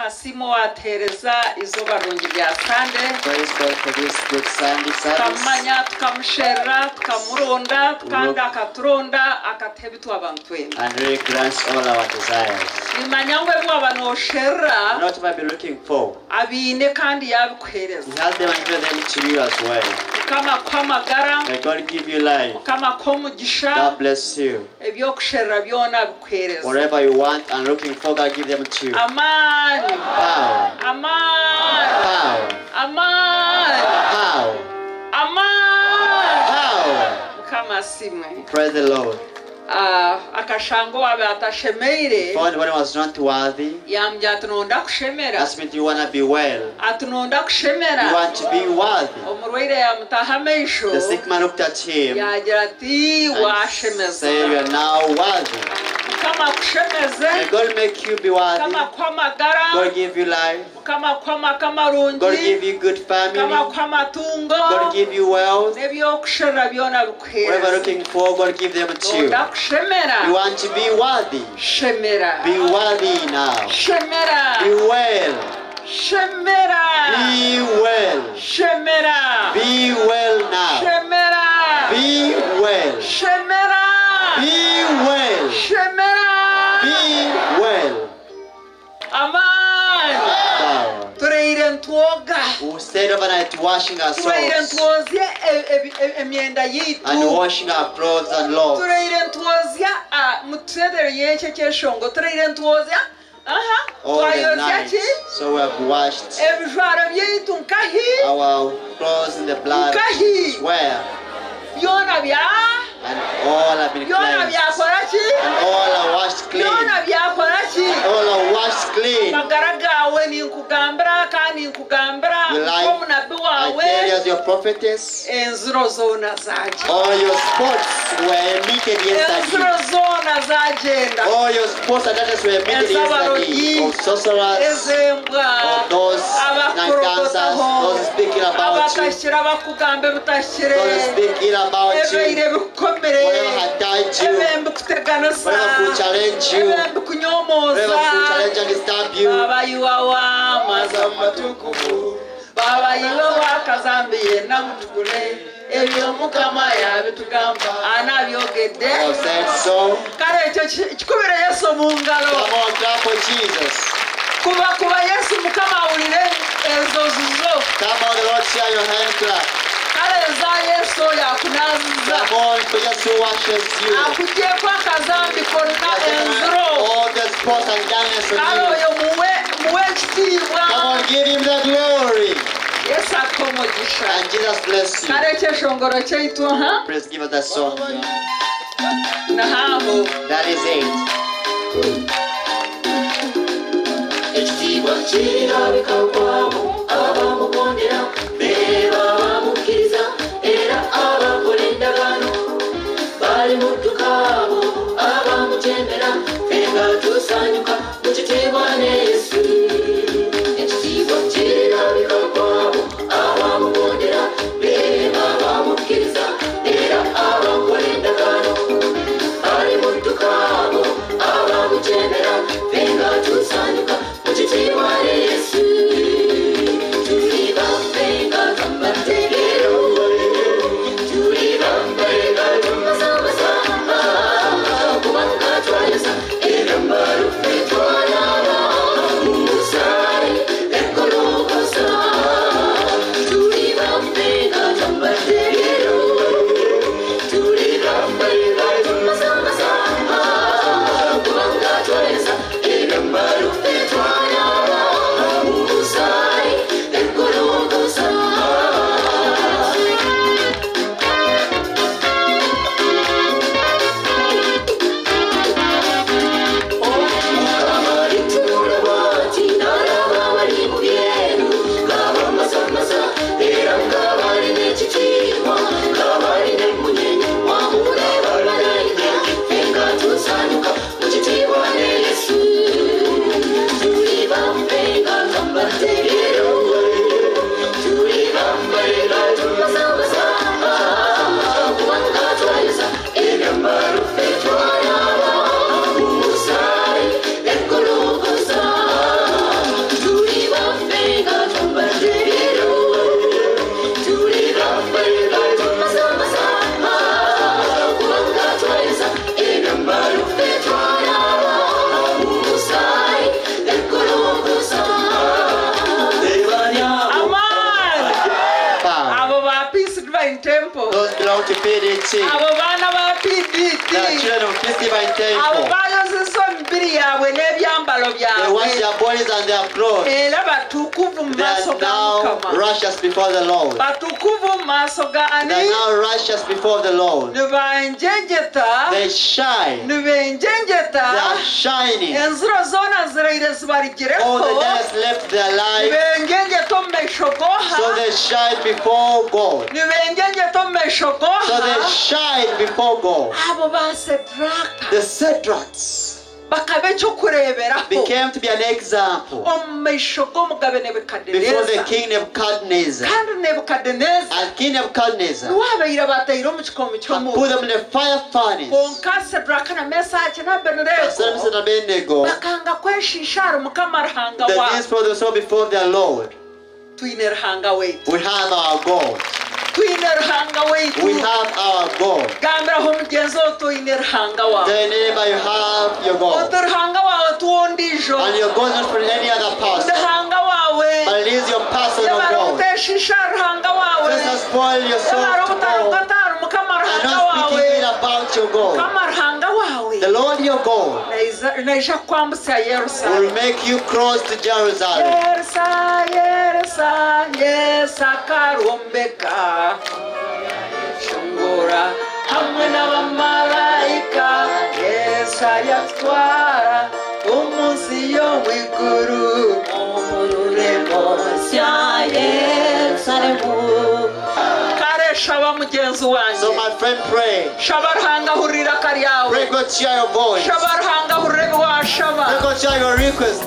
Masimu watereza izuba rungi rya Sunday. Praise God for this good Sunday service. Tukamanya tukamushera tukamurunda tukanga akaturunda akatebitwa abantu. And really grants all our desires. Nimanyangwe bwabanoshera. Not what we're looking for. Abine kandi yabikwereza. He has them and give them to you as well. Kama kwa magara. May God give you life. Kama kwa mugisha. God bless you. Ebyokushera byona bikwereza. Whatever you want and looking for, God give them to you. Amen. Power. Amen. Power. Amen. Power. Amen. Power. Kama simwe. Praise the Lord. Akashango wabe atashemeire. Found when he was not worthy. Yambya atunonda kushemera. That's means you want to be well. Atunonda kushemera. You want to be worthy. Omurwaire yamutahamesho. The sick man looked at him Yagira ati washemeza. say you are now worthy. Kama kushemeze. May God make you be worthy. Kama kwa magara. God give you life. Kama kama rungi. God give you good family. Kama kwa matungo. God give you wealth. Nebyo kushera byona bikwera. Whatever looking for, God give them to you. You want to be worthy. Shemera. Be worthy now. Shemera. Be well. Shemera. Be well. Shemera. Be well now. Shemera. Be well. Shemera. Be well. Shemera. Be well. Amen. Power. Tureire ntwoga. We stayed overnight washing our Tureire souls ntwozye emyenda yitu. and washing our clothes and love. Tureire ntwozya mutsedere yeche kyeshongo. Tureire ntwozya All the night. So we have washed ebijwaro byaitu nkahi. our clothes in the blood. Swear. Byona bya. And all have been Byona cleansed. byakoraki. And all are washed clean. Byona byakoraki. All are washed clean. Magaragawe ni nkugambira kandi nkugambira ko munabi I wawe tell you as your prophetess, enziro zona zaje. all your sports were emitted Enziro yesterday. zona zagenda. All your sports and that were emitted yesterday. Of sorcerers, Ezembwa. of those night dancers, those speaking about you, Abakashira bakugambe butashyire. those speaking about you, Ebeire bikomere. whatever had died you, Ebembe kuteganasa. whatever could challenge you, Ebembe kunyomoza. whatever could challenge and disturb you. Baba yuwa mazamatukufu. Baba yuwa wakazambiye namutukule. Ebyo mukama yabitugamba anabyogedde. God said so. Kale ekyo kikubira Yesu mu ngalo. Come on, clap for Jesus. Kuba Yesu mukama awulire enzozi zo. Come on, the Lord, share your hand clap. Kale eza Yesu yakunaziza. Come on, for Jesus who washes you. Akugyeko akazambi konna enziro. All the spots and darkness of Kale you. oyo muwe ekitiibwa. Come on, give him the glory. Yesu akuwa omugisha. And Jesus bless you. Kale ekyeshongoro kyaitu Please give us that song. nahaabo. That is it. Ekitiibwa kirabika kwabo abamugondera beba bamukiriza era abakola endagaano bali mu ddukaabo abamutembera fenga tusanyuka mu kitiibwa ne Yesu. Ekitiibwa kirabika kwabo abamugondera beba bamukiriza era abakola endagaano bali mu ddukaabo abamutembera fenga tusanyuka mu kitiibwa ne Yesu. Divine Temple. Those belong to PDT. Abo bana ba PDT. The children of Peace Divine Abo Temple. bayozeso mbiri yawe n'ebyambalo They wash byawe. their bodies and their clothes. Era batukuvu mu They maaso are ga now Mukama. righteous before the Lord. Batukuvu mu maaso ga They are ani? now righteous before the Lord. Nibanjenjeta. They shine. They Nibenjenjeta. are shining. Enzuro zona ziraire All the zibarigireko. days left their life, Nibenjenjeta omu maisho goha. so they shine before God. Nibenjenjeta omu maisho goha. So they shine before God. Abo ba Sedraka The Sadrachs bakaba ekyokureeberaho became to be an example omu maisho g'omugabe before the Nebukadineza. King Nebuchadnezzar. Kandi Nebukadineza And King Nebuchadnezzar niwabaire bataire omu kikomo put ky'omuliro. them in the fire furnace. Konka Sedraka na Mesaki na Abedunego Saddam and Abednego, bakanga kweshiisha hari Mukama Ruhanga the waabo. things for themselves before their Lord. Twine Ruhanga waitu. We have our God. Twine Ruhanga waitu. We have our God. Gambiraho omugenzi owo twine Ruhanga waawe. Tell your neighbor you have your God. Otu Ruhanga waawe tuwondiijo. And your God is not for any other person, Ruhanga waawe but it is your personal yamara God. obuteshiisha Ruhanga waawe. Just not spoil yourself Yamara to God obutarokota hari Mukama and Ruhanga not speaking waawe. ill about your God. Mukama Ruhanga waawe The Lord your God naija kwambusa will Yerusalemu. make you cross to Jerusalem. Yersa, Yersa, Yersa karombeka shungura hamwe n'abamarayika. Yersa yatwara umunsi yo mw'iguru mu rurembo rya Yerusalemu. Kare shaba mugenzi So wanjye, my friend, pray. shaba Ruhanga hurira karyawe, Pray God share your voice. shaba Ruhanga hurire washaba. Pray God share your request.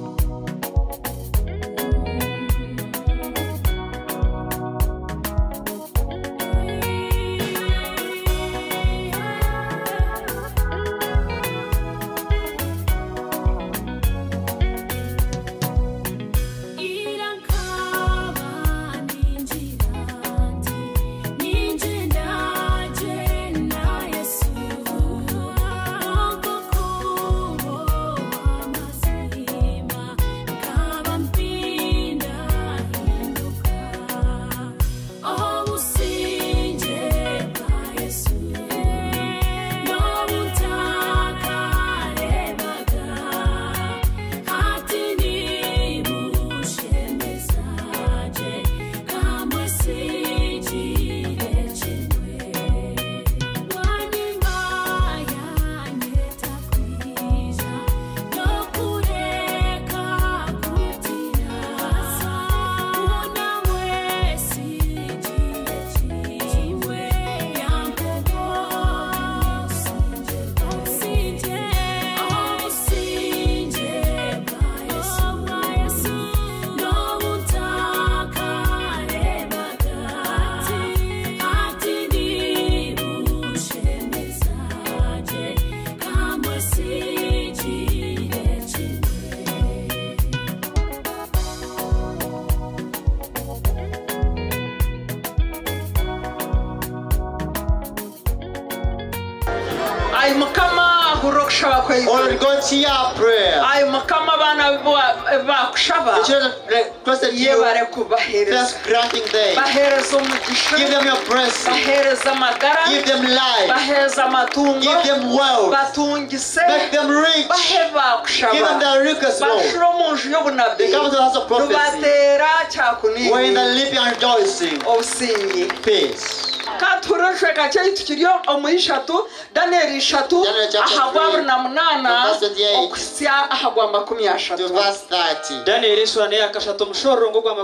Ay Mukama hurokushaba kwaitu. Only God hear our prayer. Ay Mukama abana bakushaba The children requested you, yebare kubahereza. just granting them. Bahereza umugisha, Give them your blessing. bahereza amagara, Give them life. bahereza amatungo, Give them wealth. batungise, Make them rich. bahe bakushaba. Give them their request, Lord. bashira mu nju y'obunabi. They come to the house of prophecy. Rubatera We're in the cyakunini leaping and rejoicing. obusingi. Peace. Katurashweka cyaitu kiryo omuyishatu Daniel 3 Daniel chapter ahagwa 3, 28 verse 28 okusya ahagwa To 30. verse 30. Daniel isura ya kashatu mushorrongo gwa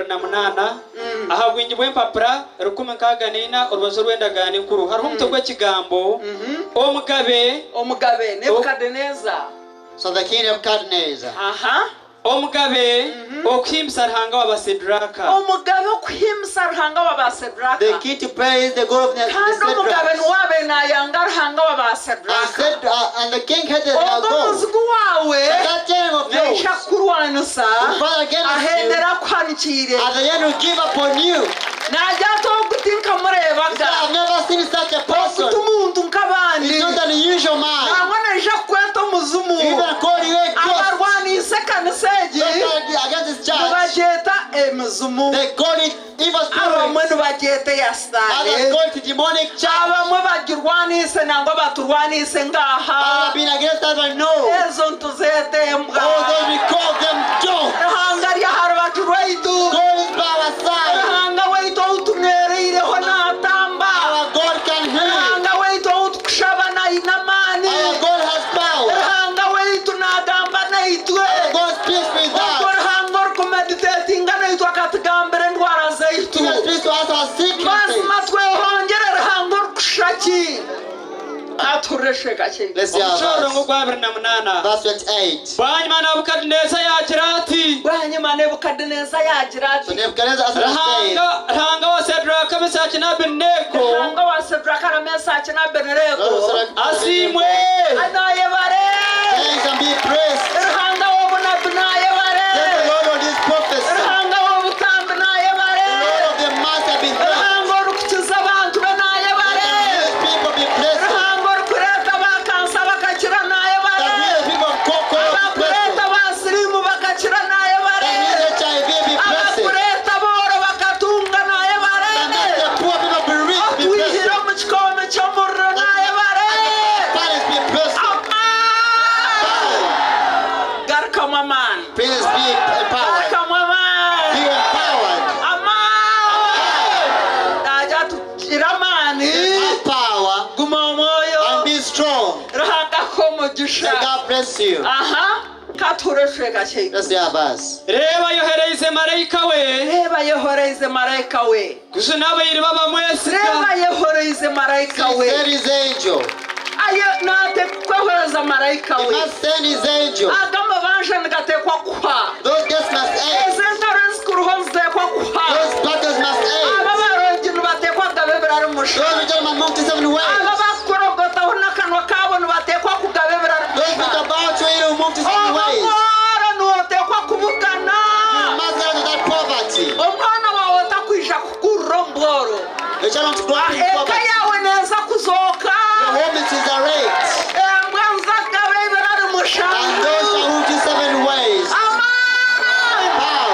28 ahabwingi bw'empapura 14 urubazo rw'endagano nkuru hariho umutwe gw'ekigambo Omugabe Nebukadineza. So the king of Nebuchadnezzar, Aha. omugabe okuhimisa Ruhanga w'abasedraka Omugabe okuhimisa Ruhanga w'abasedraka. the king to praise the God of the Kandi omugabe Sadrachs. niwabe nayanga Ruhanga w'abasedraka. And the king hated their Ogo God. muzigu wawe That time of yours, naisha kurwanisa fight against you, ahendera kwanikire at the end will give upon you. najyato gutinka murebaga I've never seen such a person. okuta umuntu nk'abandi He's not an unusual man. nangwa naija kweta omuzimu He even called you a ghost. abarwanisa ekanisa egi Don't fight against his church. nibagyeta emizimu They call it evil abamwe spirits. bagete yasale Others go to demonic church. abamwe bagirwanise nangwa baturwanise ngaha Others have been against us, but no. ezo ntuzete mbwa Oh, those we call them dogs. hanga rya harabatu rwaitu God is by our side. hanga weito utumwereireho natamba Our God can heal. hanga weito utukushaba na inamani Our God has power. hanga weitu nagamba naitwe Our God speaks with us. hanga kumeditatinga naitwe akatugambira ndwara zaitu He speaks to us our sicknesses. mazima twehongerera hanga kushaki atureshe gake Let's see our omushorongo verse. gwa 28 Verse 28. bwanyuma Nebukadineza yagira ati bwanyuma Nebukadineza yagira So ati Nebuchadnezzar answered and said, rahanga wa Sadraka Mesaki na Abednego hanga wa Sadraka na Mesaki na Abednego asimwe anayebare thanks and be praised. hanga wo bunabi nayebare Thank the Lord of this prophecy. hanga wo butambi nayebare The Lord of the mass have been blessed. hanga orukukiza abantu be nayebare These people be blessed. hanga orukureta bakansa bakakira That nayebare we the people of Coco be blessed. abakureta basirimu bakakira nayebare That we the HIV be blessed. abakureta boro bakatunga nayebare That the poor people be rich be atwihire blessed. mu kikome ky'omuriro nayebare Parents be blessed. garukamu amaani Parents be empowered. garukamu amaani Be empowered. najya tugira amaani Have power guma omwoyo and be strong. ruhangako umugisha May God bless you. aha katureshe gake Let's see our verse. reba yohereze marayika we reba yehoreize marayika we kuzina abayiri babamwesiga reba yehoreize marayika He we sent his angel. ayo natekwehereza marayika He we must send his angel. agamba banje nigatekwa kuha Those deaths must end. ezentaro nzikuruho nzitekwa kuha Those battles must aba end. barongi nibatekwa gabebera Those rumusha gentlemen moved to 7 ways. aba bakorogotaho n'akanwa kabo nibatekwa kugabebera Those with rumusha the bow to it who moved to 7 ways. omwana niwotekwa kubukana You must get out of that poverty. omwana wawe otakwija kukurura ombworo You shall not grow up in eka poverty. yawe neza kuzoka Your home is a rate. embwa nzagabebera rumusha And those shall move to 7 ways. amani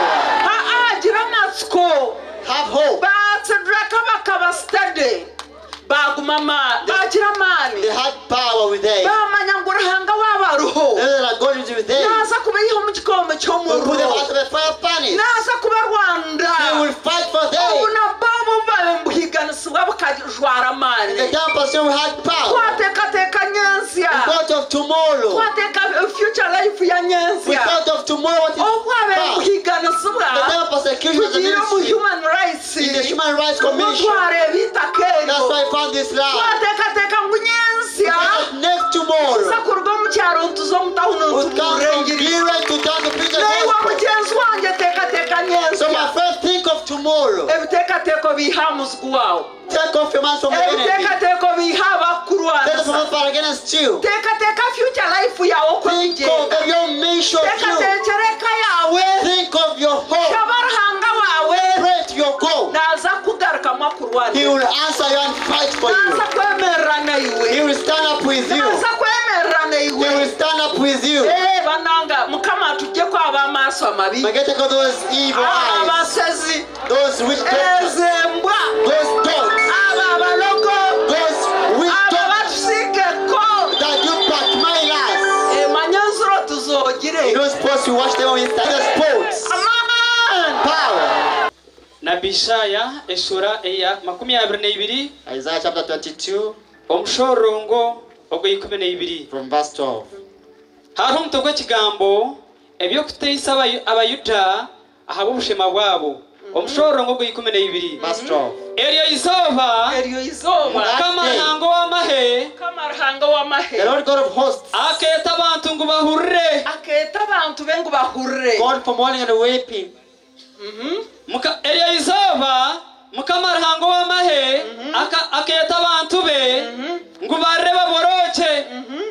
Power. agira amatsiko Have hope. batsedraka bakaba stade baguma bagira amani They had power with them. bamanya ngo uruhanga wabaruho Those that are going to with them. naza kuba yiho mu gikombe Will put them cy'umuriro out of the fire furnace. naza kuba rwanda They will fight for ubu them. na bobo babe mbuhiganisibwa bukajwara The amani young person who had power. twatekateka nyensya Thought of tomorrow. twateka future life ya We nyensya thought of tomorrow. What is obwabe past. mbuhiganisibwa The devil persecution as a tugire mu ministry. human rights In the Human Rights Commission. tware bitakero That's why I found this land. twatekateka ngo nyensya Because next tomorrow, sakurwa mu cyaro ntuzo mutawuno we come from ntumurengeri Biren to town to preach the naiwe gospel. mugenzi wanjye tekateka So nyensya my friend, think of tomorrow. ebitekateko biha muzgu wawe Take off your hands from the enemy. ebitekateko biha bakuru Let us wanjye not fight against you. tekateka future life yawe uko Think bigenda of your mission. tekatekereka yawe Think of your hope. shabarahanga wawe Pray to your goal. naza kugaruka makuru He wanjye will answer you and fight for naza you. kwemerera naiwe He will stand up with you. naza kwemerera He will naiwe stand up with you. bananga mukama tujye kwaba amaso amabi But get take out those evil eyes, abasezi those witch doctors, ezembwa those dogs, aba balogo those witch aba doctors batusikeko that you backmine us. emanyanzuro In tuzogire those sports you watch them on Instagram. The sports. aman Power. nabi Ishaya esura eya 22 Isaiah chapter 22 omushorongo ogwo 12 from verse 12. hariho omutwe gw'ekigambo ebyokuteisa abayuda ahaba obushema bwabo omushorongo ogwo 12 Verse 12. eryo izooba eryo izoba mukama ntango w'amahe kamarahanga w'amahe The Lord God of hosts, akeeta abantu ngu bahurre aketa abantu be ngo bahurre God for mourning and weeping. eryo izooba mukama ruhango w'amahe akeeta abantu be ngu barre baboroke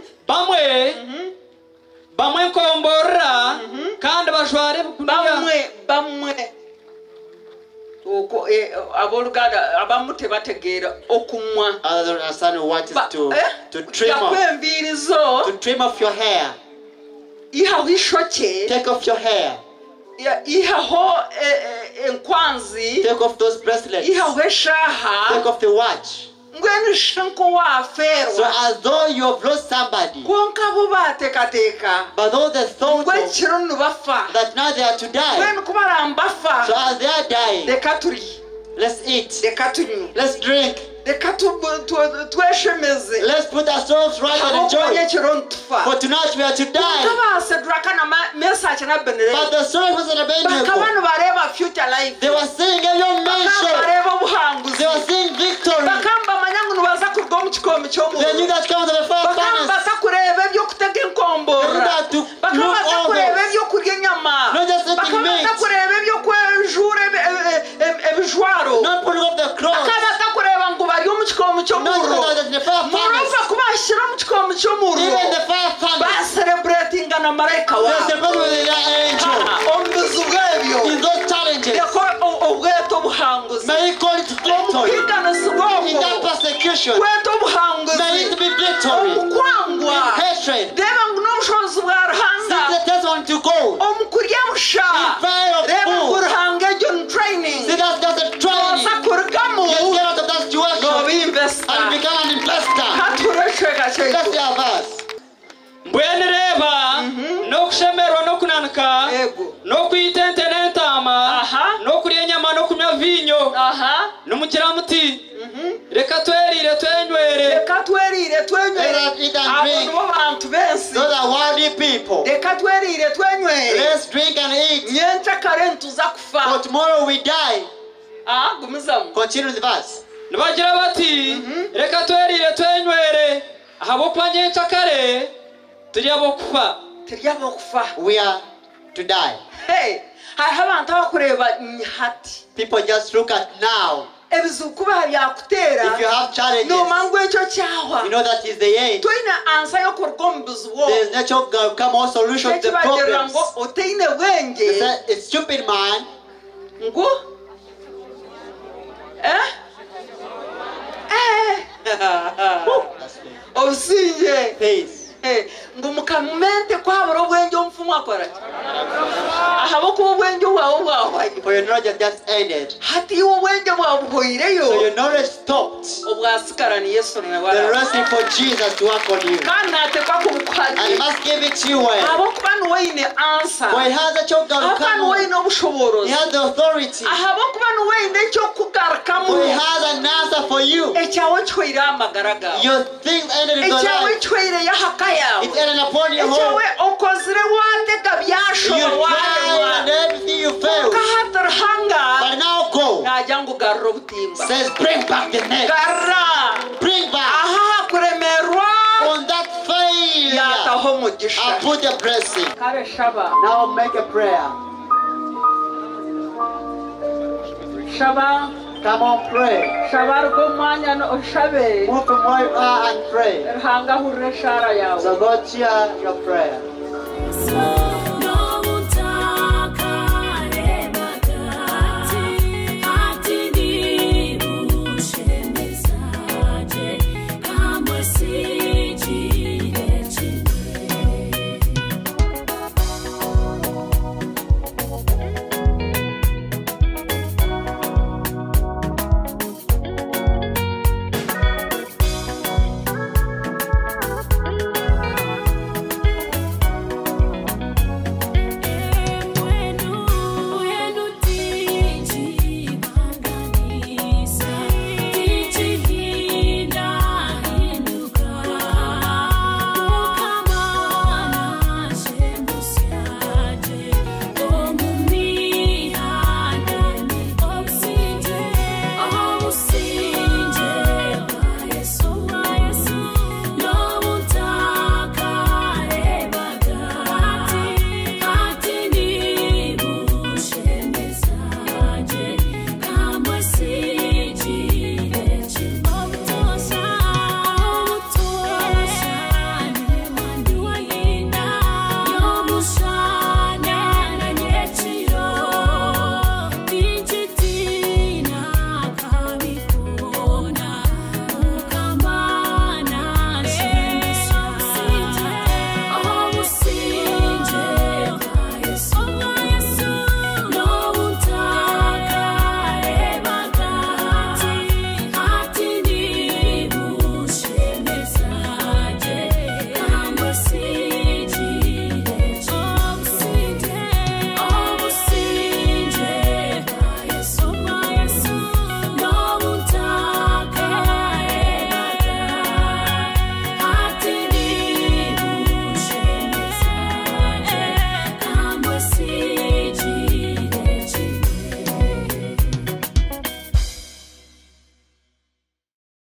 bamwe nkomborra kandi bajware bamwe uko aboluganda abamu tebategeera okumwa Others don't understand what is to trim off. yakwemvirizo To trim off your hair. ihaho ishoke Take off your hair. ihaho enkwanzi Take off those bracelets. ihawe shaha Take off the watch. ngwenu shanko wa So ferwa as though you have lost somebody, konka bo batekateka but all the thought ngwe of kiro nubafa that now they are to die. ngwenu kubarambafa So as they are dying, reka turi let's eat, reka tunywe let's drink, reka tweshemeze let's put ourselves right and habokubanye enjoy. kiro ntufa For tonight we are to die. tabasedraka na message na benere But the servants of Abednego, bakabanu bareba future life they were seeing every mention. bareba ubuhanguzi They were seeing victory. bakamba manyangu nubaza kurwa mu kikomi cyo mu They knew that comes to the first bakamba furnace. kureba ibyo kutega They knew inkombora that to look bakamba all kureba those. ibyo kurya inyama Not just eating bakamba meat. kureba ibyo kwejura ebijwaro Not putting up the cross. bakamba kureba ngo bari mu kikomi cyo mu Not even that in the fire murumva furnace. kubashyira mu kikomi cyo mu Even in the fire furnace. baselebratinga na marayika They wabo celebrate with their angel. ombizi bwebyo In those challenges, yako ubweto buhanguzi may he call it victory. kwiganisa In that ubwoko persecution, ubweto may buhanguzi it be victory. omukwangwa Hatred. reba ngo n'ubushobozi bwa ruhanga See the testimony to go. omukurya busha Fire of reba ngo food. uruhanga ejo ni training See that's a training. oza kurugamo You get out of that situation nobinvesta and become an investor. haturesheka That's cyeco their verse. mbwene reba no kushemerwa no kunanuka ego no kwitente n'entama Aha. no kurya inyama no kunywa vinyo aha n'umugira muti reka twerire twenywere reka twerire twenywere Let us eat and abo drink. nibo bantu bensi Those are worldly people. reka twerire twenywere Let's drink and eat. nyenca kare ntuza For kufa tomorrow we die. gumizamu Continue the verse. nibagira bati reka twerire twenywere ahabo kwa nyenca kare tujya bo kufa turya bo kufa We are to die. Hey, hariho abantu abakureba nyihati People just look at now. ebizukuba byakutera If you have challenges, nomangu ekyo cyahwa you know that is the end. toine ansa yo kurwa omu bizibu There's natural come all solution to the ekibagirira problems. ngo otaine bwenge They say, a stupid man ngu obusinge pays. ngo mukamumente kwabura obwenge omufumu akoraki ahabwokuba obwenge bwawe bwahwaye For your knowledge has just ended. hati iwe obwenge bwawe buhoireyo So your knowledge stopped. obwasigara ni yesu The nabara rest is for Jesus to work on you. kandi natekwa And he kubukwagire must give it to you well. ahabwokuba niwoine ansa For he has a choke ahabwokuba come. niwoine He obushobozi has the authority. ahabwokuba niwoine ekyokugarukamu For he has an answer for you. ekyawe kihoire amagara gawe Your things ended in your ekyawe life. kihoire yahaka yawe It's ended upon your home. ekyawe okozire wateka You byashoba tried warema and everything you failed. kahatarahanga But now go. najya ngo ugarure obutimba Says bring back the net. garra Bring back aha hakuremerwa on that failure. yataho umugisha I'll put the blessing. kare shaba Now make a prayer. shaba Come on, pray. shaba rw'umwanya oshabe Move from where you are and pray. ruhanga ahurire shara yawe So God cheer your prayer.